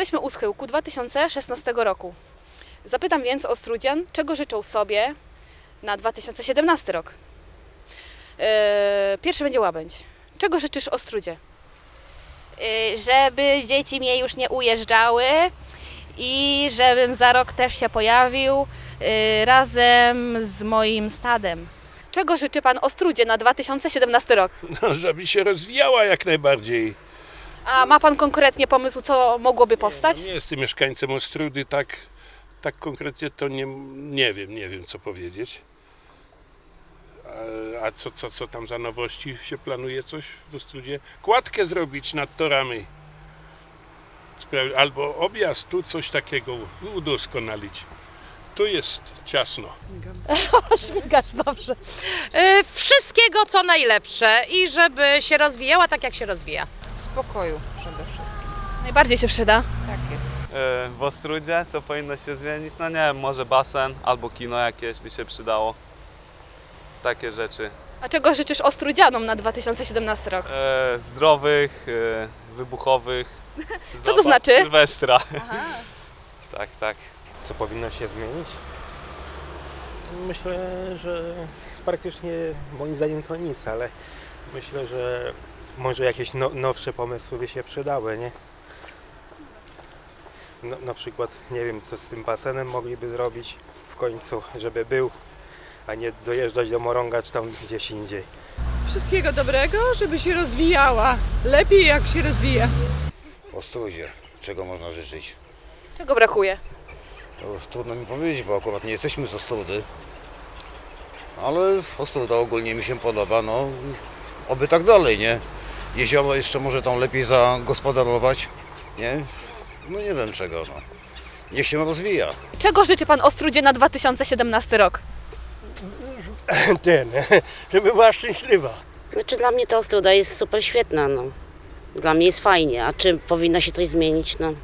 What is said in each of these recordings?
Jesteśmy u schyłku 2016 roku. Zapytam więc Ostródzian, czego życzą sobie na 2017 rok. Pierwszy będzie Łabędź. Czego życzysz Ostródzie? Żeby dzieci mnie już nie ujeżdżały i żebym za rok też się pojawił razem z moim stadem. Czego życzy Pan Ostródzie na 2017 rok? No, żeby się rozwijała jak najbardziej. A ma Pan konkretnie pomysł, co mogłoby powstać? Nie jestem mieszkańcem Ostródy, tak konkretnie to nie wiem co powiedzieć. A co tam za nowości się planuje coś w Ostródzie? Kładkę zrobić nad torami. Albo objazd, tu coś takiego udoskonalić. Tu jest ciasno. Śmigasz, dobrze. Wszystkiego co najlepsze i żeby się rozwijała tak jak się rozwija. Spokoju przede wszystkim. Najbardziej się przyda. Tak jest. W Ostródzie, co powinno się zmienić? No nie wiem, może basen albo kino jakieś by się przydało. Takie rzeczy. A czego życzysz Ostródzianom na 2017 rok? Zdrowych, wybuchowych. Co to znaczy? Sylwestra. Tak. Co powinno się zmienić? Myślę, że praktycznie moim zdaniem to nic, ale myślę, że może jakieś nowsze pomysły by się przydały, nie? Na przykład, nie wiem, co z tym basenem mogliby zrobić w końcu, żeby był, a nie dojeżdżać do Morąga czy tam gdzieś indziej. Wszystkiego dobrego, żeby się rozwijała. Lepiej jak się rozwija. Ostródzie, czego można życzyć? Czego brakuje? No, trudno mi powiedzieć, bo akurat nie jesteśmy z Ostródy. Ale Ostróda ogólnie mi się podoba, no oby tak dalej, nie? Jezioro jeszcze może tam lepiej zagospodarować, nie? No nie wiem czego, no. Niech się rozwija. Czego życzy Pan Ostródzie na 2017 rok? Żeby była szczęśliwa. Znaczy dla mnie to Ostróda jest super świetna, no. Dla mnie jest fajnie, a czy powinno się coś zmienić, no.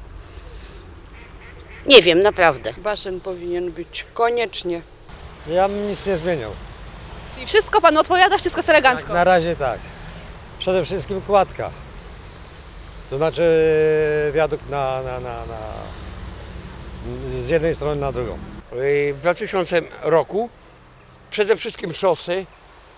Nie wiem, naprawdę. Basen powinien być, koniecznie. Ja bym nic nie zmieniał. Czyli wszystko Panu odpowiada, wszystko jest elegancko. Na razie tak. Przede wszystkim kładka. To znaczy wiadukt z jednej strony na drugą. W 2000 roku przede wszystkim szosy,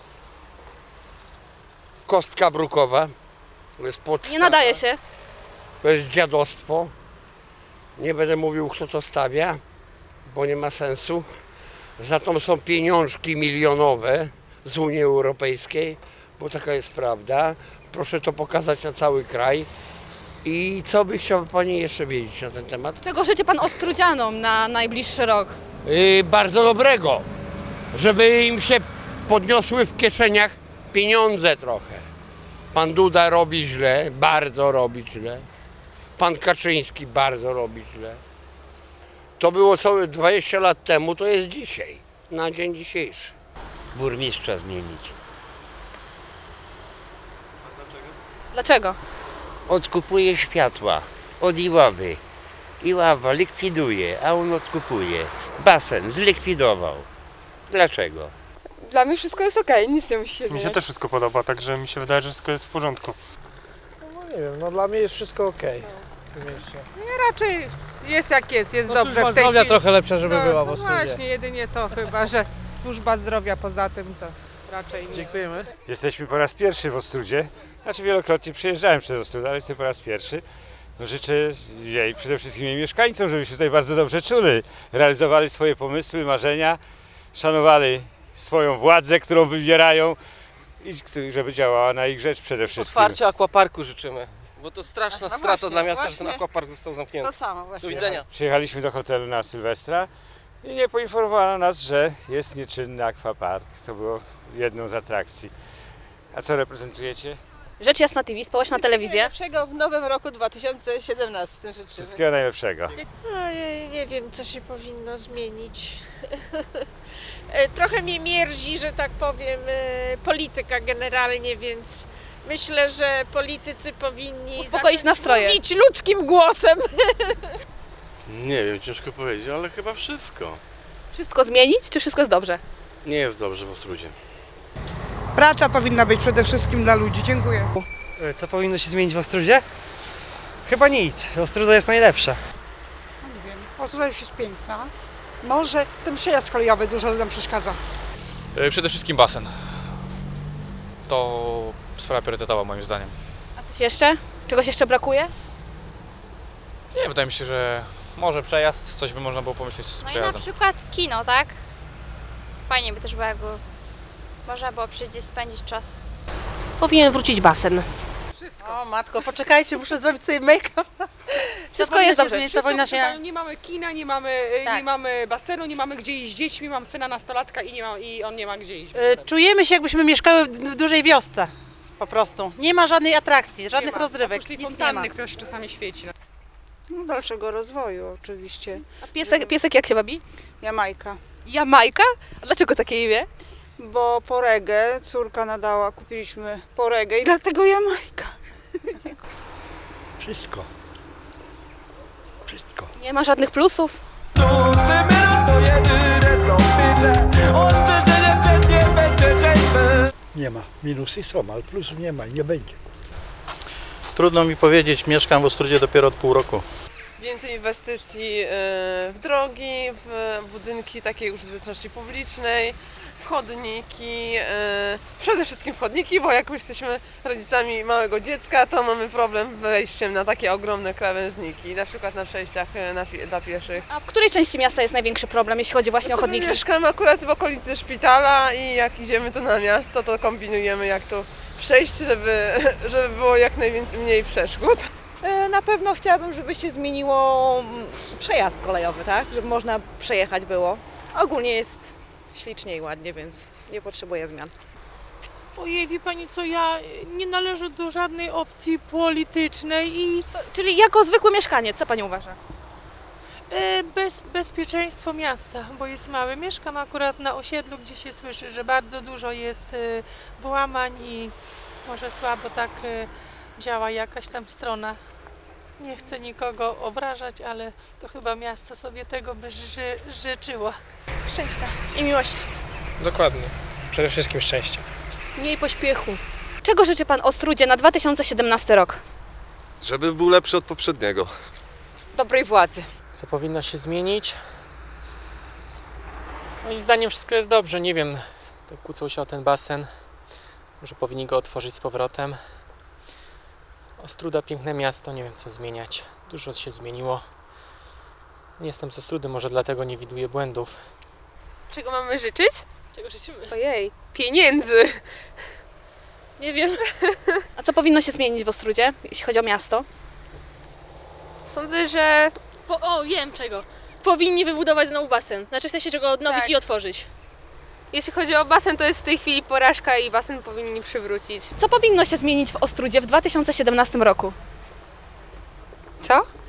kostka brukowa, to jest podstawa, Nie nadaje się. to jest dziadostwo. Nie będę mówił, kto to stawia, bo nie ma sensu. Za to są pieniążki milionowe z Unii Europejskiej, bo taka jest prawda. Proszę to pokazać na cały kraj. I co by chciała Pani jeszcze wiedzieć na ten temat? Czego życzy Pan Ostródzianom na najbliższy rok? Bardzo dobrego, żeby im się podniosły w kieszeniach pieniądze trochę. Pan Duda robi źle, bardzo robi źle. Pan Kaczyński bardzo robi źle. To było całe 20 lat temu, to jest dzisiaj, na dzień dzisiejszy. Burmistrza zmienić. Dlaczego? Odkupuje światła od Iławy. Iława likwiduje, a on odkupuje. Basen zlikwidował. Dlaczego? Dla mnie wszystko jest okej, nic nie musi się Mi się zmieniać. też wszystko podoba, także mi się wydaje, że wszystko jest w porządku. No nie wiem, no dla mnie jest wszystko okej. Raczej jest jak jest No, dobrze służba w tej zdrowia chwili. trochę lepsza, żeby No, była w no Ostródzie. właśnie, jedynie to chyba, że służba zdrowia poza tym to raczej nie. Dziękujemy. Jesteśmy po raz pierwszy w Ostródzie. Znaczy wielokrotnie przyjeżdżałem przez Ostródę, ale jestem po raz pierwszy. No życzę jej przede wszystkim jej mieszkańcom, żeby się tutaj bardzo dobrze czuli. Realizowali swoje pomysły, marzenia, szanowali swoją władzę, którą wybierają i żeby działała na ich rzecz przede wszystkim. Otwarcia akwaparku życzymy, bo to straszna strata właśnie, dla miasta, że właśnie. ten akwapark został zamknięty. To samo właśnie. Do widzenia. Przyjechaliśmy do hotelu na Sylwestra i nie poinformowano nas, że jest nieczynny akwapark. To było jedną z atrakcji. A co reprezentujecie? Rzecz Jasna TV, społeczna telewizja. Najlepszego w nowym roku 2017 życzymy. Wszystkiego najlepszego. Nie wiem, co się powinno zmienić. Trochę mnie mierzi, że tak powiem, polityka generalnie, więc myślę, że politycy powinni Uspokoić nastroje. mówić ludzkim głosem. Nie wiem, ciężko powiedzieć, ale chyba wszystko. Wszystko zmienić, czy wszystko jest dobrze? Nie jest dobrze w Ostródzie. Praca powinna być przede wszystkim dla ludzi. Dziękuję. Co powinno się zmienić w Ostródzie? Chyba nic. Ostróda jest najlepsza. Nie wiem, Ostróda już jest piękna. Może ten przejazd kolejowy dużo nam przeszkadza. Przede wszystkim basen. To sprawa priorytetowa moim zdaniem. A coś jeszcze? Czegoś jeszcze brakuje? Nie, wydaje mi się, że może przejazd, coś by można było pomyśleć z No i na przejazdem. przykład kino, tak? Fajnie by też było, jakby można było przyjść spędzić czas. Powinien wrócić basen. O matko, poczekajcie, muszę zrobić sobie make-up. Wszystko jest dobrze. Zmienić, to powinno się... Nie mamy kina, nie mamy basenu, nie mamy gdzie iść z dziećmi, mam syna nastolatka i on nie ma gdzie iść. Czujemy się, jakbyśmy mieszkały w dużej wiosce. Po prostu. Nie ma żadnej atrakcji, żadnych Nie ma. rozrywek. Oprócz tej Nic fontanny, nie ma. która się czasami świeci. Dalszego rozwoju oczywiście. A piesek jak się bawi? Jamajka. Jamajka? A dlaczego takie imię? Bo poregę córka nadała, kupiliśmy poregę i dlatego Jamajka. Wszystko. Wszystko. Nie ma żadnych plusów? Nie ma. Minusy są, ale plusów nie ma i nie będzie. Trudno mi powiedzieć, mieszkam w Ostródzie dopiero od pół roku. Więcej inwestycji w drogi, w budynki takiej użyteczności publicznej, w chodniki, przede wszystkim w chodniki, bo jak jesteśmy rodzicami małego dziecka, to mamy problem z wejściem na takie ogromne krawężniki, na przykład na przejściach dla pieszych. A w której części miasta jest największy problem, jeśli chodzi właśnie o chodniki? Mieszkamy akurat w okolicy szpitala i jak idziemy tu na miasto, to kombinujemy jak tu przejść, żeby było jak najmniej przeszkód. Na pewno chciałabym, żeby się zmieniło przejazd kolejowy, tak? Żeby można przejechać było. Ogólnie jest ślicznie i ładnie, więc nie potrzebuję zmian. Ojej, wie pani co, ja nie należę do żadnej opcji politycznej i... Czyli jako zwykły mieszkaniec, co pani uważa? Bezpieczeństwo miasta, bo jest małe. Mieszkam akurat na osiedlu, gdzie się słyszy, że bardzo dużo jest włamań i może słabo tak działa jakaś tam strona. Nie chcę nikogo obrażać, ale to chyba miasto sobie tego by życzyło. Szczęścia i miłości. Dokładnie. Przede wszystkim szczęścia. Mniej pośpiechu. Czego życzy pan Ostródzie na 2017 rok? Żeby był lepszy od poprzedniego. Dobrej władzy. Co powinno się zmienić? Moim zdaniem wszystko jest dobrze. Nie wiem, to kłócą się o ten basen. Może powinni go otworzyć z powrotem. Ostróda, piękne miasto, nie wiem co zmieniać. Dużo się zmieniło. Nie jestem z Ostródy, może dlatego nie widuję błędów. Czego mamy życzyć? Czego życzymy? Ojej, pieniędzy. Nie wiem. A co powinno się zmienić w Ostródzie, jeśli chodzi o miasto? Sądzę, że... Wiem czego. Powinni wybudować znowu basen. Znaczy w sensie, że go odnowić i otworzyć. Jeśli chodzi o basen, to jest w tej chwili porażka i basen powinni przywrócić. Co powinno się zmienić w Ostródzie w 2017 roku? Co?